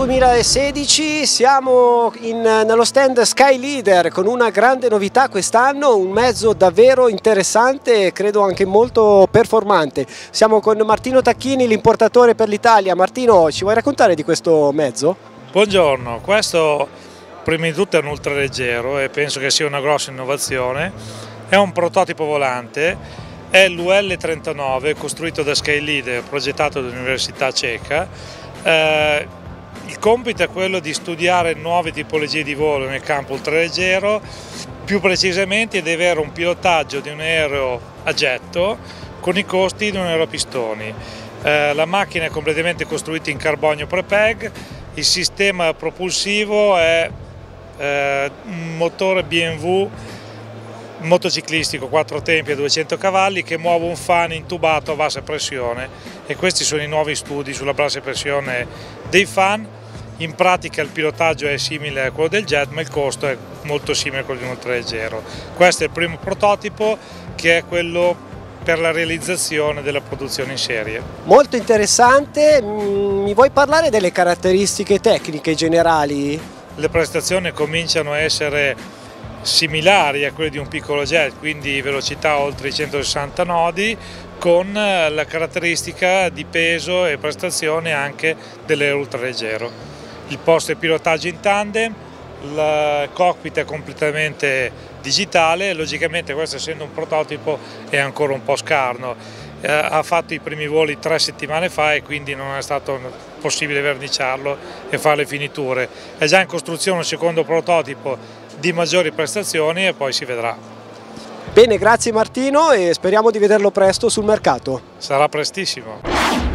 2016, siamo nello stand Skyleader con una grande novità quest'anno, un mezzo davvero interessante e credo anche molto performante. Siamo con Martino Tacchini, l'importatore per l'Italia. Martino, ci vuoi raccontare di questo mezzo? Buongiorno, questo prima di tutto è un ultraleggero e penso che sia una grossa innovazione. È un prototipo volante. È l'UL39 costruito da Skyleader, progettato dall'Università Ceca. Il compito è quello di studiare nuove tipologie di volo nel campo ultraleggero, più precisamente di avere un pilotaggio di un aereo a getto con i costi di un aereo a pistoni. La macchina è completamente costruita in carbonio prepeg, il sistema propulsivo è un motore BMW motociclistico 4 tempi a 200 cavalli che muove un fan intubato a bassa pressione, e questi sono i nuovi studi sulla bassa pressione dei fan. In pratica il pilotaggio è simile a quello del jet, ma il costo è molto simile a quello di un ultraleggero. Questo è il primo prototipo, che è quello per la realizzazione della produzione in serie. Molto interessante, mi vuoi parlare delle caratteristiche tecniche generali? Le prestazioni cominciano a essere similari a quelle di un piccolo jet, quindi velocità oltre i 160 nodi, con la caratteristica di peso e prestazione anche dell'aereo ultraleggero. Il posto di pilotaggio in tandem, il cockpit è completamente digitale, logicamente questo, essendo un prototipo, è ancora un po' scarno. Ha fatto i primi voli 3 settimane fa e quindi non è stato possibile verniciarlo e fare le finiture. È già in costruzione un secondo prototipo di maggiori prestazioni e poi si vedrà. Bene, grazie Martino e speriamo di vederlo presto sul mercato. Sarà prestissimo.